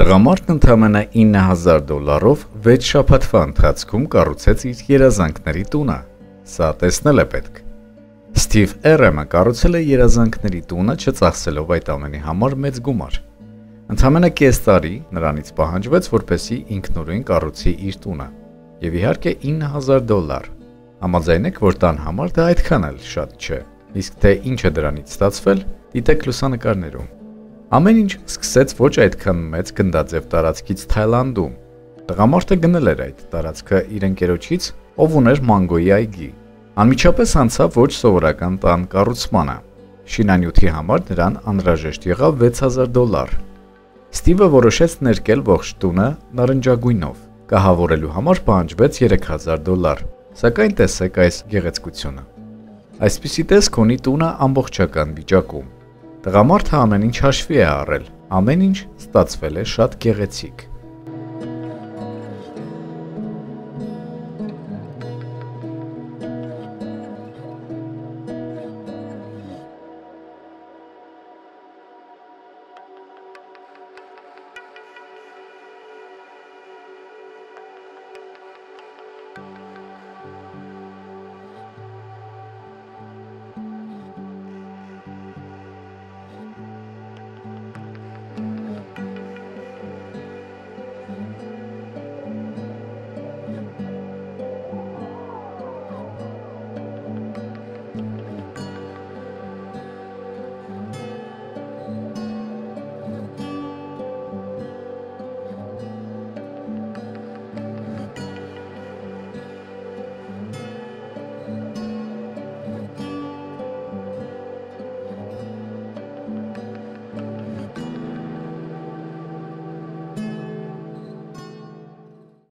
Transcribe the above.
Տղամարդն ընդամենը $9,000-ով 6 շաբաթվա ընթացքում կառուցեց իր երազանքների տունը։ Սա տեսնել է պետք։ Սթիվ Էրեմը կառուցել է երազանքների տունը չծախսելով այդ ամենի համար մեծ գումար։ Ընդամենը կես տարի նրանից պահանջվեց, որպեսզի ինքնուրույն կառուցի իր տունը։ Եվ իհարկե $9,000։ Համաձայնեք, որ տան համար դա այդքան էլ շատ չէ։ Իսկ թե ինչ է դրանից ստացվել, դիտեք լուսանկարներում։ Ամեն ինչ սկսեց ոչ այդքան մեծ գնդաձև տարածքից Թայլանդում։ Տղամարդը գնել էր այդ տարածքը իր ընկերոջից, ով ուներ մանգոյի այգի։ Անմիջապես անցավ ոչ սովորական տան կառուցմանը։ Շինանյութի համար նրան անհրաժեշտ եղավ $6,000։ Սթիվը որոշեց ներկել ողջ տունը նարնջագույնով։ Կահավորելու համար պահանջվեց $3,000։ Սակայն տեսեք այս գեղեցկությունը։ Այսպիսի տեսք ունի տունը ամբողջական վիճակում։ Տղամարդը ամեն ինչ հաշվի է առել, ամեն ինչ ստացվել է շատ գեղեցիկ։